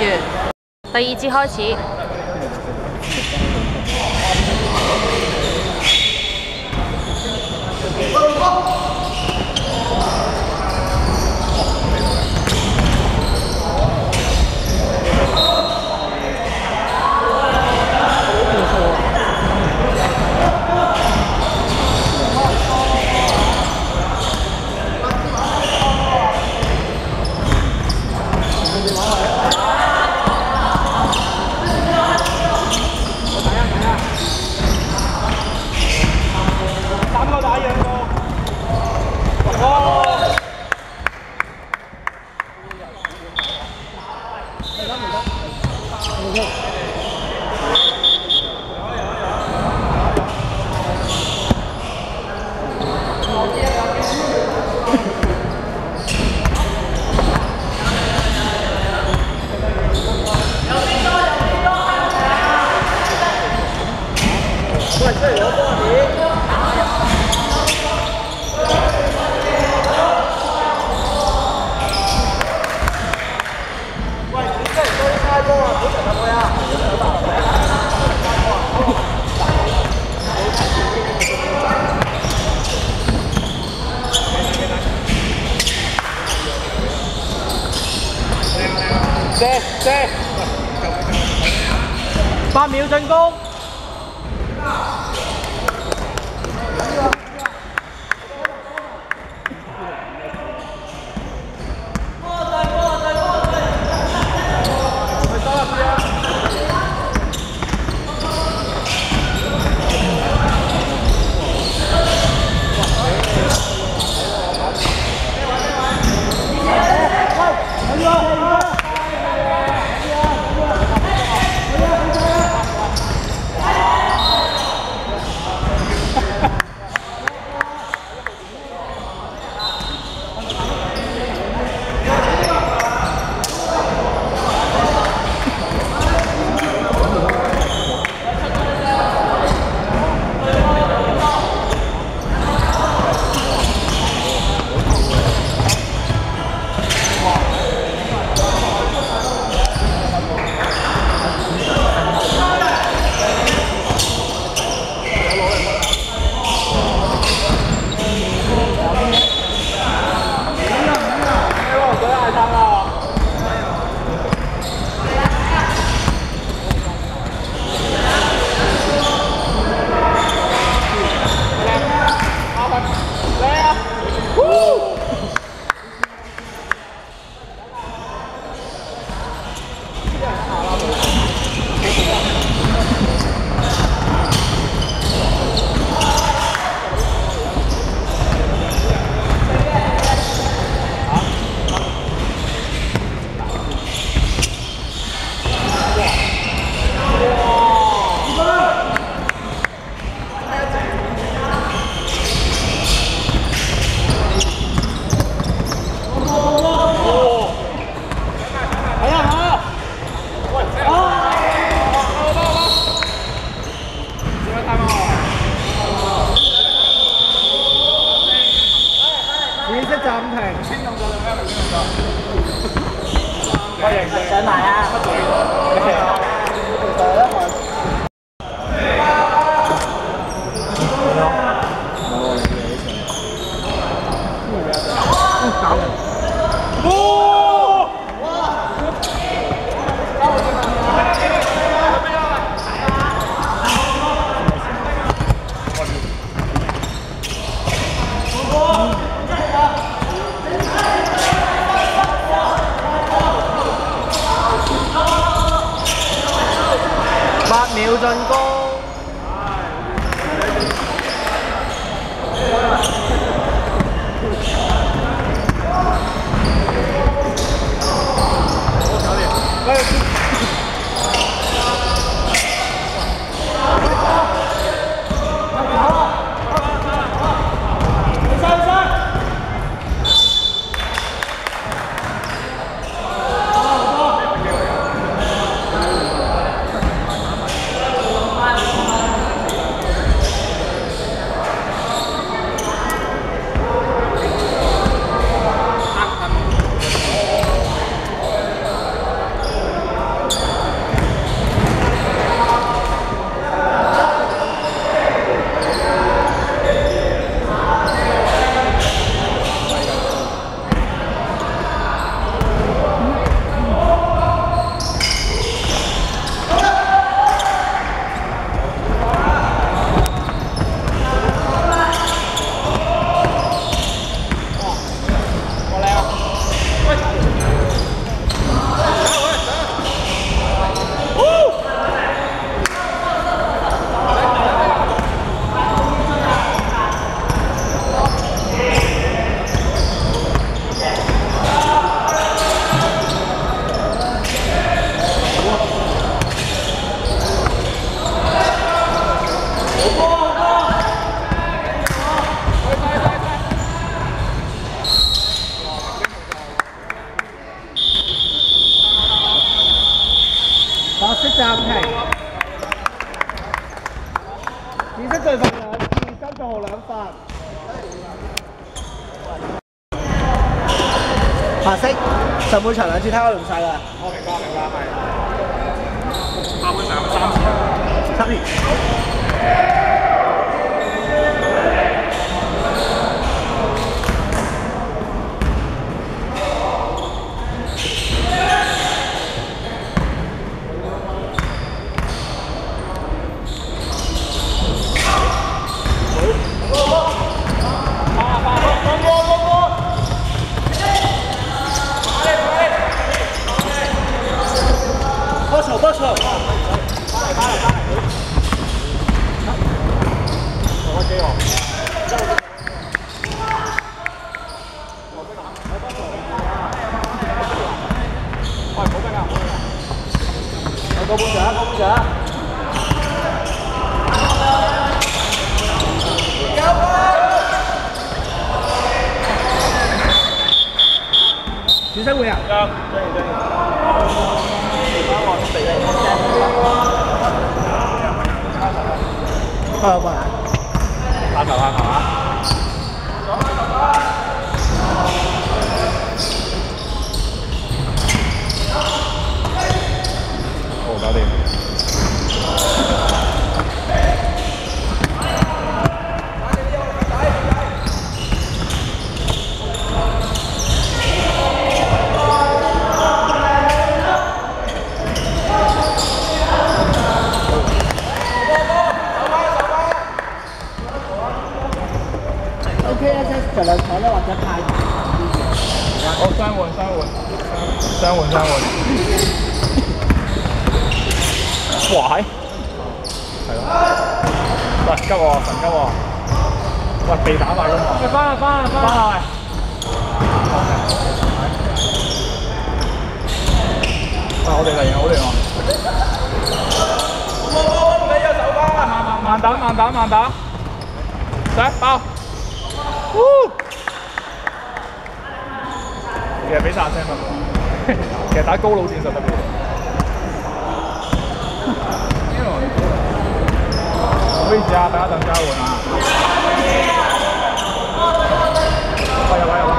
住，第二節開始。 8秒進攻。 上埋啊！8秒進攻。 暫停。紫色對分2次，30號2分。白色上半場2次，睇我用晒啦。 我明白，係。下半場3次。3次。 波球，我機喎。喂，冇兵啊！有個半場，個半場。紫色會啊！下球啊！ 好，搞掂。 就兩場咧，或者派好，雙換。哇係，係咯。喂，急喎，神急喎。喂，被打埋㗎嘛。喂，翻啦！喂，我哋嚟好亂喎。唔理有手花，慢打。嚟爆！其實俾曬聲得喎，其實打高佬戰術得嘅。唔好意思啊，等一陣交換啊。入啦！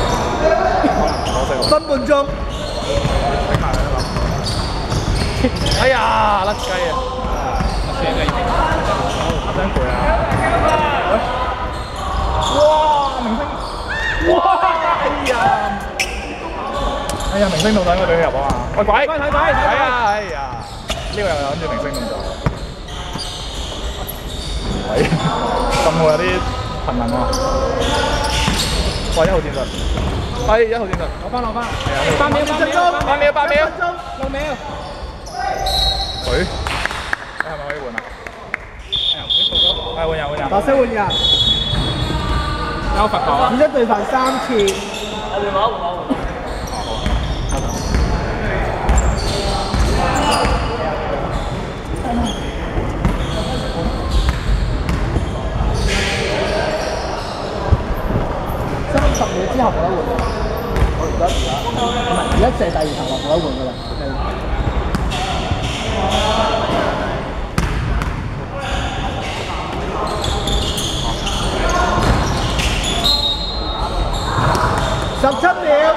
分半鐘。 逼埋佢啦！哎呀，甩雞啊！算啦已經，真攰啊！哇！明星，哇！哎呀，明星動作應該俾佢入啊嘛！喂，鬼！睇！係啊！哎呀，呢個又諗住明星動作。喂，咁我有啲頻能喎。哇！1號戰術，係1號戰術，攞翻。係啊，8秒。6秒。佢，你係咪可以換啊？係換人。 白色換人。 有罰球啊！ 紫色對犯3次。換。30秒之後冇得換。而家射第2球冇得換㗎啦。17秒。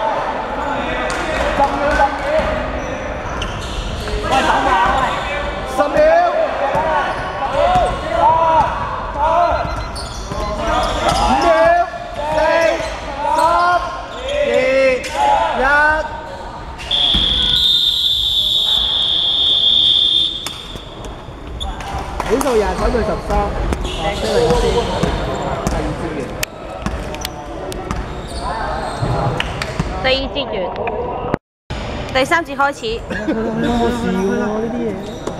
喂，等下喂。10秒。5秒。4、3、2、1。比數29對13。白色領先。第2節完。 第2節完，第3節開始。 我試喎呢啲嘢。